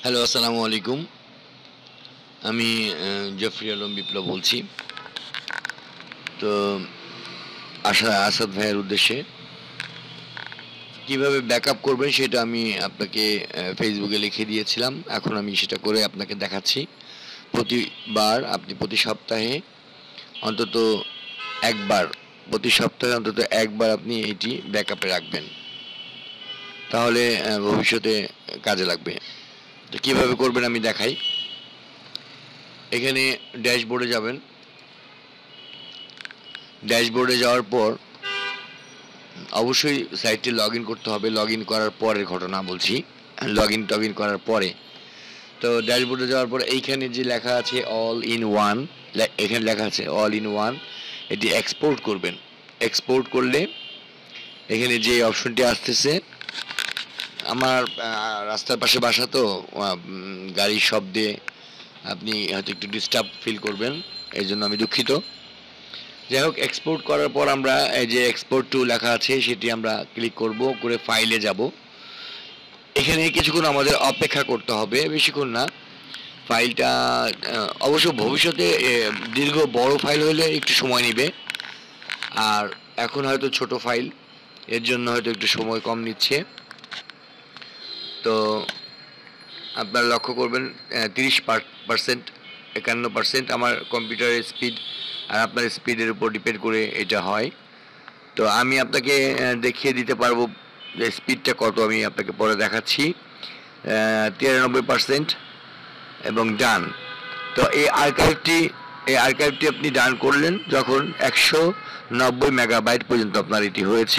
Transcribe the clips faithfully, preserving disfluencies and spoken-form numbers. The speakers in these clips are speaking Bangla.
হ্যালো, আসসালামু আলাইকুম। আমি আ জফরি আলম বিপ্লব বলছি। তো আশা আসাদ ভাইয়ের উদ্দেশ্যে কিভাবে ব্যাকআপ করবেন সেটা আমি আপনাকে আ ফেসবুকে লিখে দিয়েছিলাম। এখন আমি সেটা করে আপনাকে দেখাচ্ছি। প্রতিবার আপনি প্রতি সপ্তাহে অন্তত একবার প্রতি সপ্তাহে অন্তত একবার আপনি এটি ব্যাকআপে রাখবেন। তাহলে আ ভবিষ্যতে কাজে লাগবে। তো কিভাবে করবেন আমি দেখাই। এখানে ড্যাশবোর্ডে যাবেন। ড্যাশবোর্ডে যাওয়ার পর অবশ্যই সাইটটি লগ ইন করতে হবে। লগ ইন করার পরের ঘটনা বলছি। লগ ইন টগ ইন করার পরে তো ড্যাশবোর্ডে যাওয়ার পরে এইখানে যে লেখা আছে অল ইন ওয়ান, এখানে লেখা আছে অল ইন ওয়ান, এটি এক্সপোর্ট করবেন। এক্সপোর্ট করলে এখানে যে অপশনটি আসতেছে, আমার রাস্তার পাশে বাসা তো গাড়ির শব্দে আপনি হয়তো একটু ডিস্টার্ব ফিল করবেন, এই জন্য আমি দুঃখিত। যাই হোক, এক্সপোর্ট করার পর আমরা এই যে এক্সপোর্ট টু লেখা আছে সেটি আমরা ক্লিক করব, করে ফাইলে যাব। এখানে কিছুক্ষণ আমাদের অপেক্ষা করতে হবে, বেশিক্ষণ না। ফাইলটা অবশ্য ভবিষ্যতে দীর্ঘ বড় ফাইল হলে একটু সময় নেবে, আর এখন হয়তো ছোট ফাইল, এর জন্য হয়তো একটু সময় কম নিচ্ছে। তো আপনারা লক্ষ্য করবেন তিরিশ পার্সেন্ট একান্ন পার্সেন্ট আমার কম্পিউটারের স্পিড আর আপনার স্পিডের উপর ডিপেন্ড করে এটা হয়। তো আমি আপনাকে দেখিয়ে দিতে পারবো যে স্পিডটা কত, আমি আপনাকে পরে দেখাচ্ছি। তিরানব্বই পার্সেন্ট এবং ডান। তো এই আর্কাইভটি এই আর্কাইভটি আপনি ডান করলেন যখন একশো নব্বই মেগাবাইট পর্যন্ত আপনার এটি হয়েছে।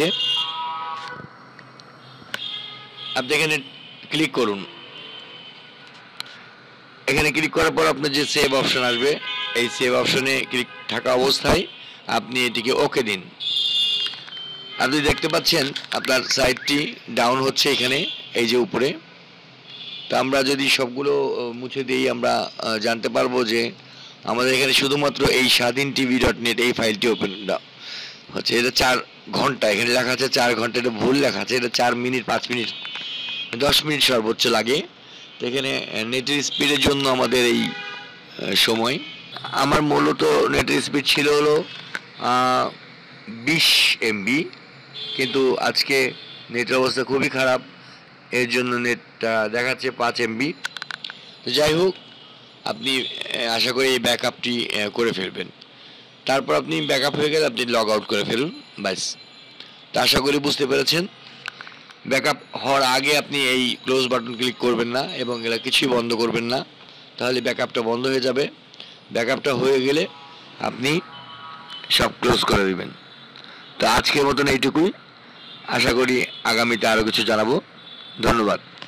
আপনি এখানে ক্লিক করুন। এখানে ক্লিক করার পর আপনার যে সেভ অপশন আসবে, এই সেভ অপশনে ক্লিক থাকা অবস্থায় আপনি এটিকে ওকে দিন। আপনি দেখতে পাচ্ছেন আপনার সাইটটি ডাউন হচ্ছে এখানে, এই যে উপরে। তো আমরা যদি সবগুলো মুছে দিই, আমরা জানতে পারবো যে আমাদের এখানে শুধুমাত্র এই স্বাধীন টিভি ডট নেট এই ফাইলটি ওপেন হচ্ছে। এটা চার ঘন্টা, এখানে লেখা আছে চার ঘন্টা, এটা ভুল লেখা আছে, এটা চার মিনিট পাঁচ মিনিট দশ মিনিট সর্বোচ্চ লাগে। তো এখানে নেটের স্পিডের জন্য আমাদের এই সময়। আমার মূলত নেটের স্পিড ছিল হলো বিশ এমবি, কিন্তু আজকে নেটের অবস্থা খুবই খারাপ, এর জন্য নেটটা দেখাচ্ছে পাঁচ এমবি। তো যাই হোক, আপনি আশা করি এই ব্যাকআপটি করে ফেলবেন। তারপর আপনি ব্যাকআপ হয়ে গেলে আপনি লগ আউট করে ফেলুন, ব্যাস। তো আশা করি বুঝতে পেরেছেন। ব্যাকআপ হওয়ার আগে আপনি এই ক্লোজ বাটন ক্লিক করবেন না এবং এগুলো কিছুই বন্ধ করবেন না, তাহলে ব্যাকআপটা বন্ধ হয়ে যাবে। ব্যাকআপটা হয়ে গেলে আপনি সব ক্লোজ করে দেবেন। তো আজকের মতন এইটুকুই। আশা করি আগামীতে আরও কিছু জানাবো। ধন্যবাদ।